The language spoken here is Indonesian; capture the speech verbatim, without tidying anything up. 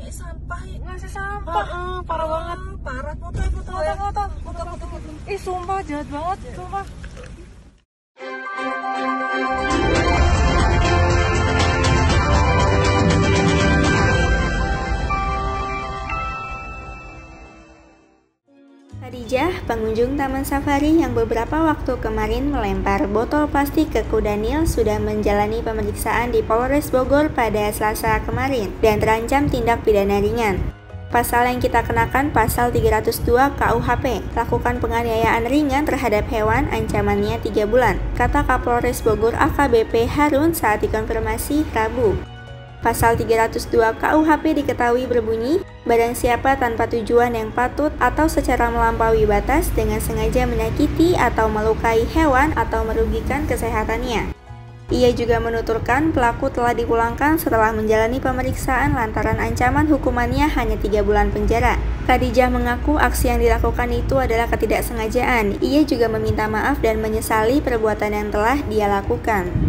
kayak sampah ya. Ngasih sampah, Heeh, parah banget. Parah, foto ya, foto ya. Foto, foto. Foto, foto, foto. Ih sumpah jahat banget, sumpah. Khadijah, pengunjung Taman Safari yang beberapa waktu kemarin melempar botol plastik ke kuda Nil sudah menjalani pemeriksaan di Polres Bogor pada Selasa kemarin dan terancam tindak pidana ringan. Pasal yang kita kenakan pasal tiga ratus dua K U H P, lakukan penganiayaan ringan terhadap hewan, ancamannya tiga bulan, kata Kapolres Bogor A K B P Harun saat dikonfirmasi Rabu. Pasal tiga ratus dua K U H P diketahui berbunyi, barang siapa tanpa tujuan yang patut atau secara melampaui batas dengan sengaja menyakiti atau melukai hewan atau merugikan kesehatannya. Ia juga menuturkan pelaku telah dipulangkan setelah menjalani pemeriksaan lantaran ancaman hukumannya hanya tiga bulan penjara. Khadijah mengaku aksi yang dilakukan itu adalah ketidaksengajaan. Ia juga meminta maaf dan menyesali perbuatan yang telah dia lakukan.